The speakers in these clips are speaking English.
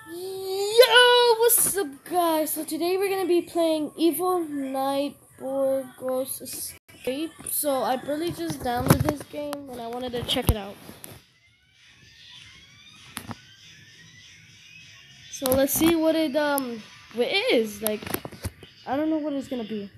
Yo, what's up, guys? So today we're gonna be playing Evil Nightborn Ghost Escape. So I really just downloaded this game and I wanted to check it out. So let's see what it is. Like, I don't know what it's gonna be.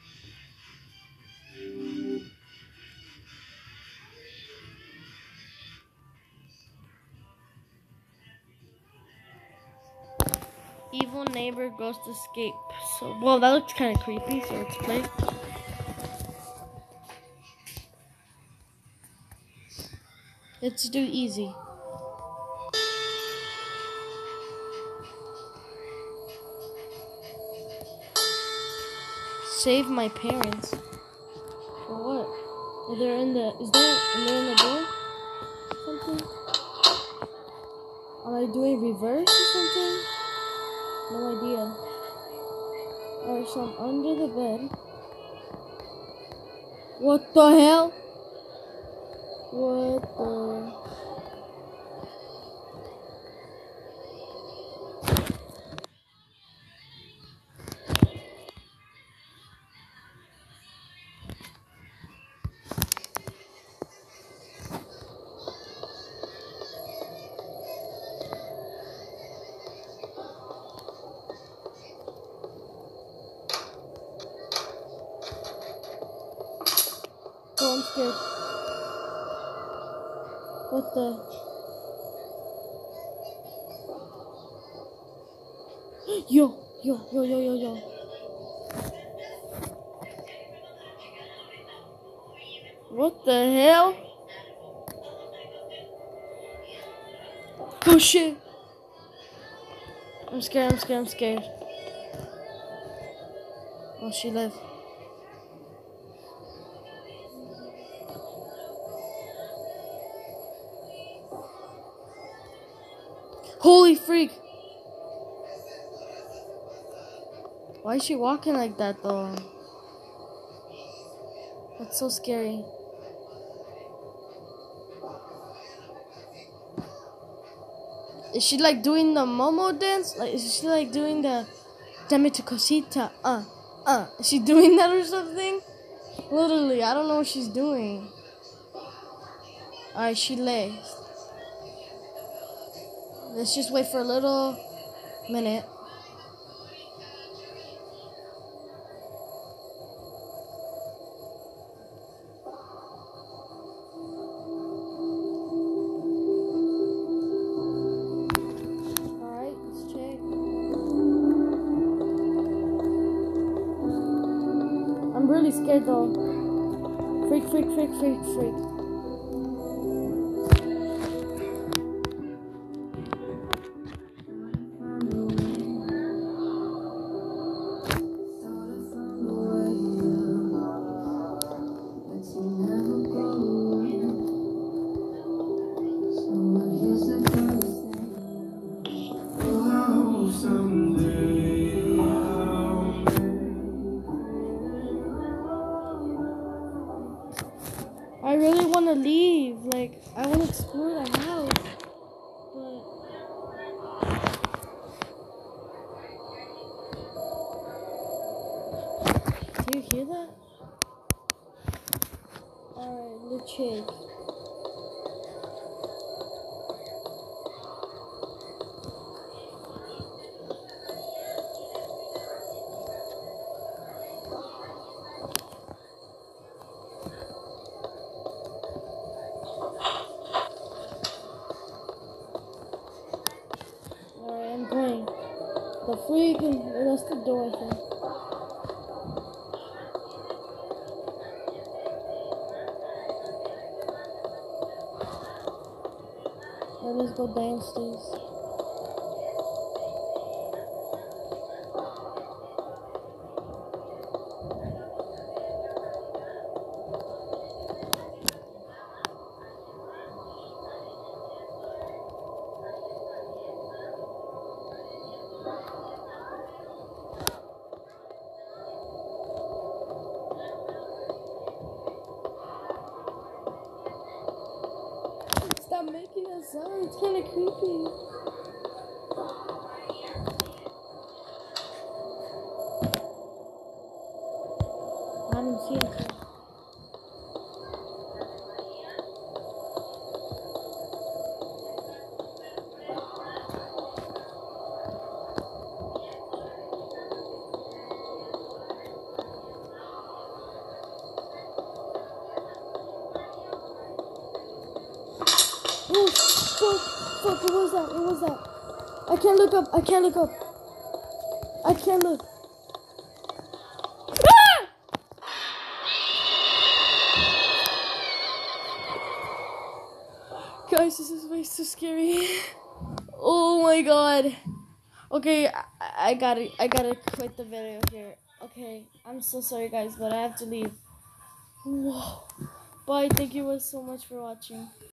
Evil Neighbor Ghost Escape. So, well, that looks kind of creepy. So let's play. Let's do easy. Save my parents. For what? Are they in the? Is there? Are they in the door? Something? Am I doing reverse or something? No idea. Alright, so I'm under the bed. What the hell? What the? Oh, I'm scared. What the? Yo. What the hell? Oh shit. I'm scared. Oh, she left. Holy freak. Why is she walking like that though? That's so scary. Is she like doing the Momo dance? Like, is she like doing the Dame tu cosita? Is she doing that or something? Literally, I don't know what she's doing. Alright, she lays. Let's just wait for a little minute. Alright, let's check. I'm really scared though. Freak. I really want to leave. Like, I want to explore the house. But do you hear that? Alright, let's check. Alright, I'm going. The freaking, that's the door, I think. Let's go downstairs. Stop making that sound. It's kind of creepy. Siempre. Oh, fuck, what was that? What was that? I can't look up. I can't look up. I can't look. Ah! Guys, this is way too scary. Oh my god. Okay, I gotta quit the video here. Okay, I'm so sorry guys, but I have to leave. Whoa. Bye, thank you so much for watching.